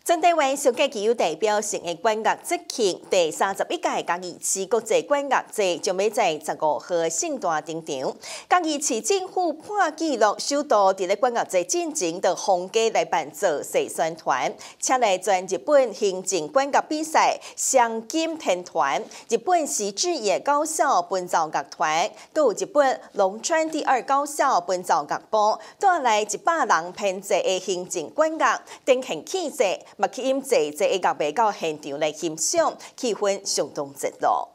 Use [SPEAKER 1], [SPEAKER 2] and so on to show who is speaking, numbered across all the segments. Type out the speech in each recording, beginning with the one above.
[SPEAKER 1] 全台湾上届具有代表性的管乐节庆第31届嘉义市国际管乐节将要在15号盛大登场。嘉义市政府破纪录，首度伫咧管乐节进前的皇家来办造势宣传，请来全日本行政管乐比赛双金天团、日本石智野高校本奏乐团，佮有日本龙川第二高校本奏乐部，带来100人编制的行政管乐，登庆气势。嘛去因济的乐迷到现场来欣赏，气氛相当热络。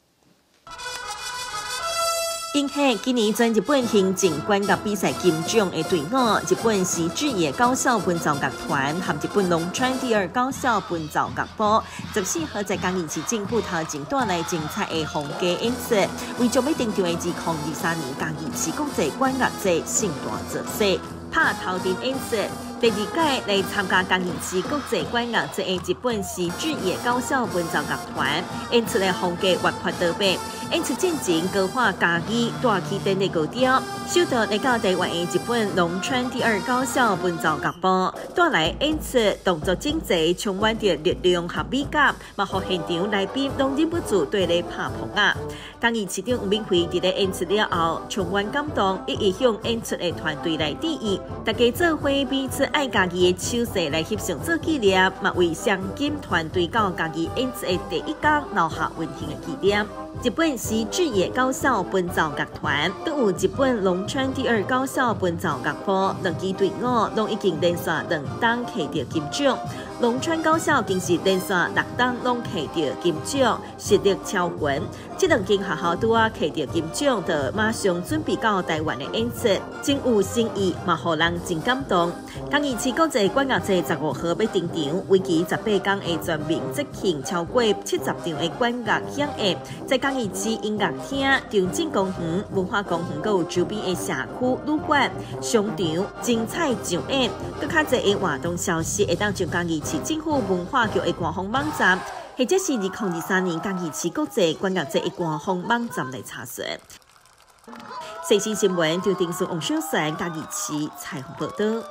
[SPEAKER 1] 迎向今年全日本行政管乐比赛金奖的队伍，日本石智野高校本奏乐团和日本龙川第二高校本奏乐部，14号在嘉义市政府头前带来精彩的皇家演出，为将要登场的2023年嘉义市国际管乐节盛大造势，拍头阵演出。第2届来参加嘉义市国际管乐节的日本石智野高校本奏乐团演出的风格活泼多变，演出进前高喊嘉义大起灯的高调，首度来到台湾的日本龙川第二高校本奏乐部带来演出动作整齐，充满着力量和美感，嘛互现场来宾拢忍不住对咧拍捧啊！嘉义市长吴明辉伫咧演出了后，充满感动，一一向演出的团队来致意，大家做伙彼此爱家己的手势来翕相做纪念，嘛为双金团队到家己演出的第一天留下温馨的纪念。日本石智野高校本奏乐团，更有日本龙川第二高校本奏乐部两支队伍，拢已经连续2档摕到金奖。龙川高校更是连续6档拢摕到金奖，实力超群。这2间学校拄啊摕到金奖，就马上准备到台湾的演出，真有新意，嘛互人真感动。嘉义市国际管乐节15号要登场，为期18天的全面节庆，超过70场的管乐响应，在嘉义市音乐厅、中正公园、文化公园，还有周边的社区、旅馆、商场，精彩上演。更较侪的活动消息会当上嘉义市政府文化局的官方网站，或者是2023年嘉义市国际管乐节的官方网站来查询。最新新闻由电视王小山嘉义市采访报道。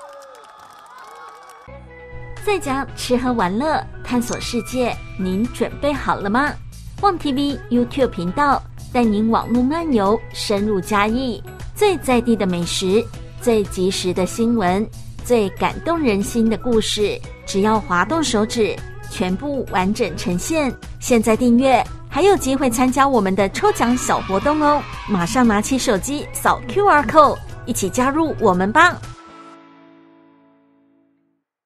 [SPEAKER 2] 在家吃喝玩乐，探索世界，您准备好了吗？旺 TV YouTube 频道带您网路漫游，深入嘉义，最在地的美食，最及时的新闻，最感动人心的故事，只要滑动手指，全部完整呈现。现在订阅还有机会参加我们的抽奖小活动哦！马上拿起手机扫 QR code， 一起加入我们吧！